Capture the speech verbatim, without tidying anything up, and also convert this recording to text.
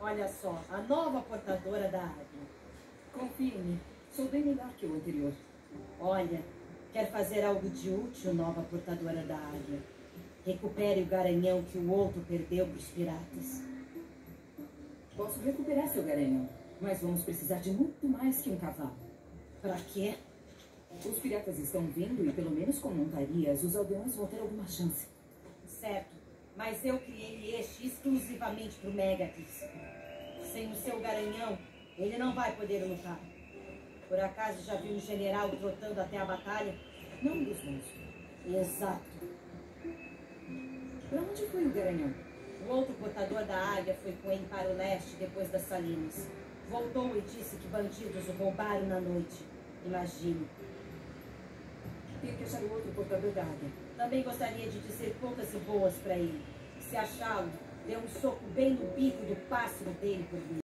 Olha só, a nova portadora da águia. Confie em mim. Sou bem melhor que o anterior. Olha, quer fazer algo de útil, nova portadora da águia. Recupere o garanhão que o outro perdeu para os piratas. Posso recuperar seu garanhão, mas vamos precisar de muito mais que um cavalo. Para quê? Os piratas estão vindo e, pelo menos com montarias, os aldeões vão ter alguma chance. Certo, mas eu criei este exclusivamente para o Megatis. Sem o seu garanhão, ele não vai poder lutar. Por acaso já viu um general trotando até a batalha? Não dos bons. Exato. Para onde foi o garanhão? O outro portador da águia foi com ele para o leste depois das salinas. Voltou e disse que bandidos o roubaram na noite. Imagine. Tenho que achar o outro portador da águia. Também gostaria de dizer poucas e boas para ele. Se achá-lo, dê um soco bem no bico do pássaro dele por mim.